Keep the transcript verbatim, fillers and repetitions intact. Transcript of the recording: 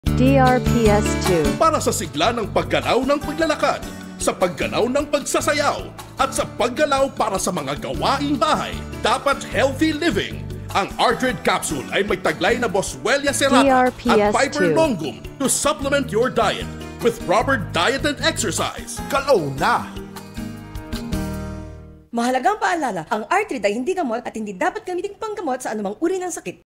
D R P S two. Para sa sigla ng paggalaw ng paglalakad, sa paggalaw ng pagsasayaw, at sa paggalaw para sa mga gawaing bahay, dapat healthy living. Ang Arthrid Capsule ay may taglay na Boswellia serrata at Piper longum to supplement your diet with proper diet and exercise. Kalaw na! Mahalagang paalala, ang Arthrid ay hindi gamot at hindi dapat gamitin panggamot sa anumang uri ng sakit.